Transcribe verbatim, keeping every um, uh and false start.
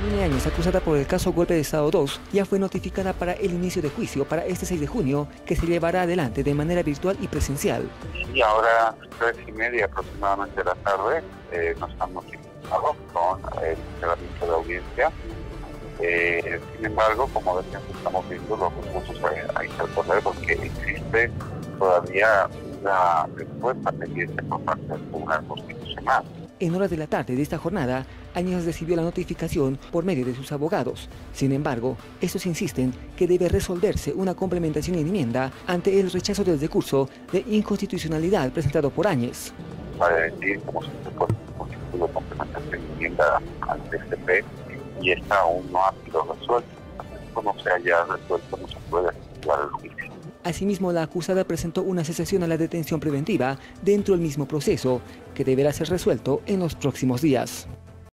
Carolina Áñez, acusada por el caso Golpe de Estado dos, ya fue notificada para el inicio de juicio para este seis de junio, que se llevará adelante de manera virtual y presencial. Y ahora, tres y media aproximadamente de la tarde, eh, nos han notificado con el cerramiento de audiencia. Eh, sin embargo, como decían, estamos viendo los recursos a, a interponer porque existe todavía una respuesta pendiente por parte del Tribunal Constitucional. En horas de la tarde de esta jornada, Áñez recibió la notificación por medio de sus abogados. Sin embargo, estos insisten que debe resolverse una complementación en enmienda ante el rechazo del recurso de inconstitucionalidad presentado por Áñez. Para decir cómo se constituye complementación en enmienda al T C P y esta aún no ha sido resuelta. Como se haya resuelto, no se puede efectuar el juicio. Asimismo, la acusada presentó una cesación a la detención preventiva dentro del mismo proceso, que deberá ser resuelto en los próximos días.